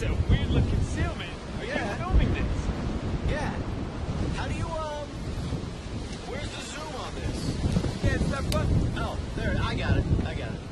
That's a weird-looking concealment. Are you filming this? Yeah. How do you, where's the zoom on this? Yeah, it's that button. Oh, there, I got it.